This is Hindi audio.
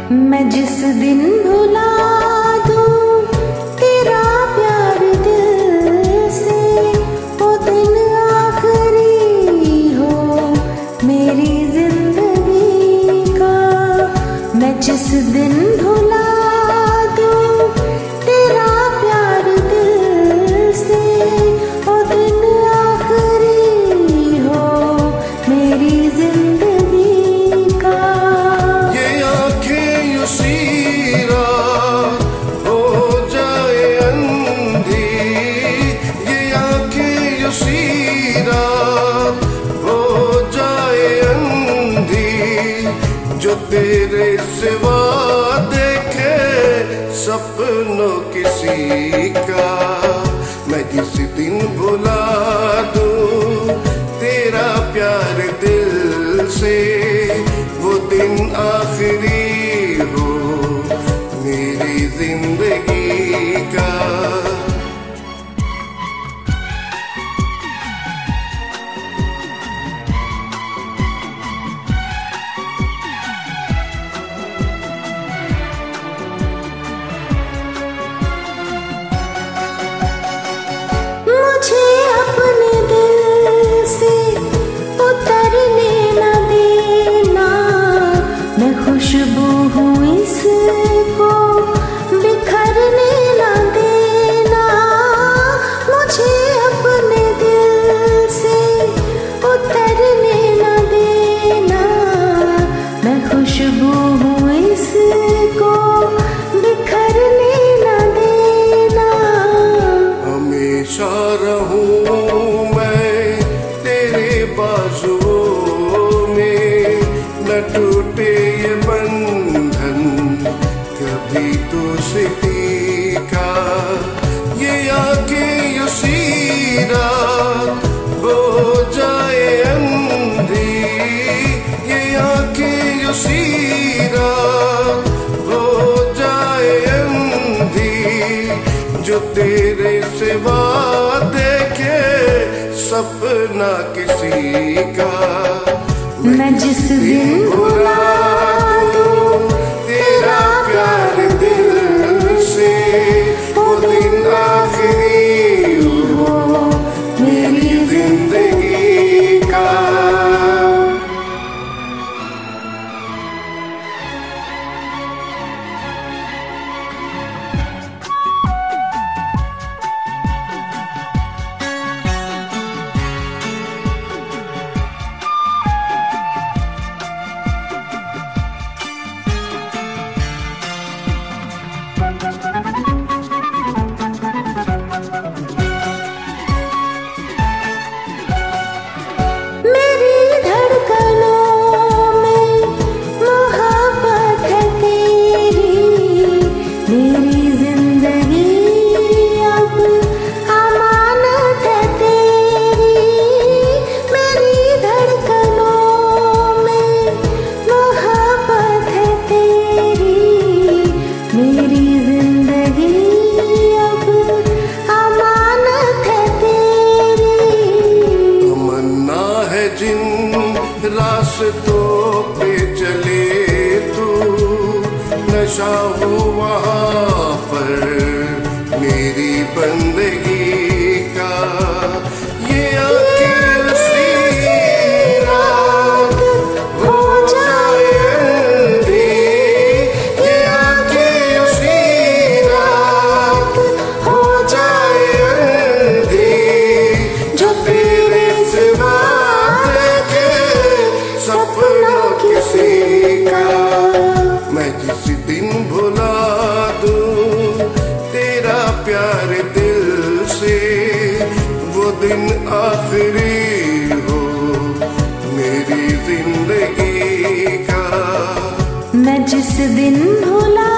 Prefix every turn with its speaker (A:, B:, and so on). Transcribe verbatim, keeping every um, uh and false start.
A: मैं जिस दिन भुला दूं तेरा प्यार दिल से, वो दिन आखिरी हो मेरी जिंदगी का। मैं जिस दिन भुला दूं तेरा प्यार दिल से, वो दिन आखिरी हो मेरी जिंदगी का।
B: ये आंखें उसी रात हो जाए अंधी, ये आंखें उसी रात हो जाए अंधी, जो तेरे सिवा देखे सपनों किसी का। मैं जिस दिन भुला दूं तेरा प्यार दिल से, वो दिन आखिरी हो मेरी जिंदगी का।
A: मुझे अपने दिल से उतरने न देना, मैं खुशबू हूँ इसको बिखरने न देना। मुझे अपने दिल से उतरने न देना, मैं खुशबू हूँ इसको बिखरने न देना।
B: हमेशा रहूं मैं तेरे बाजुओं में, न टूटे ये बंधन कभी तो सिटी का। ये आंखें उसी रात हो जाए अंधी, ये आंखें उसी रात हो जाए अंधी, जो तेरे सिवा देखे सपना किसी का।
A: मैं जिस दिन भुला दूं
B: तेरा प्यार दिल से, वो दिन आखिरी हो मेरी जिंदगी का। रास्तों पे चले तू, नशा हो वहाँ पर मेरी बंदगी का। ये आंखें उसी रात हो जाए अंधी, ये आंखें उसी रात हो जाए अंधी, जो तेरे सिवा सपनों किसी का। मैं जिस दिन भुला दूं तेरा प्यार दिल से, वो दिन आखिरी हो मेरी जिंदगी का।
A: मैं जिस दिन भुला